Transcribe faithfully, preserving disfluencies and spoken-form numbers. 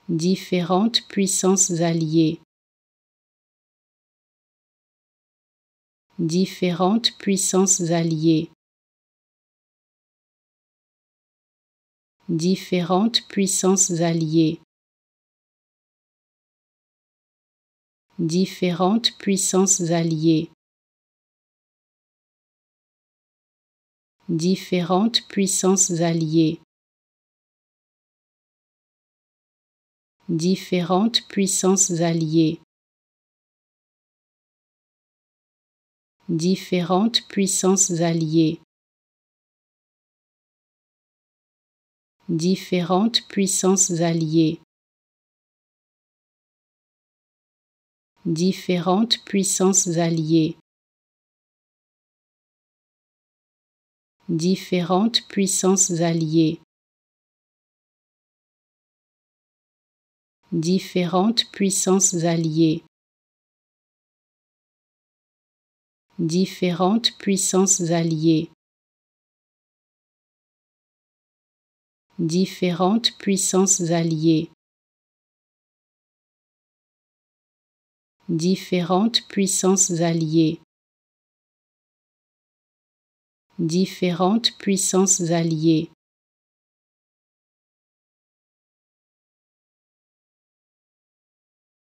Différentes puissances alliées. Différentes puissances alliées. Différentes puissances alliées. Différentes puissances alliées. Différentes puissances alliées. Différentes puissances alliées. Différentes puissances alliées. Différentes puissances alliées. Différentes puissances alliées. Différentes puissances alliées. Différentes puissances alliées. Différentes puissances alliées. Différentes puissances alliées. Différentes puissances alliées. Différentes puissances alliées.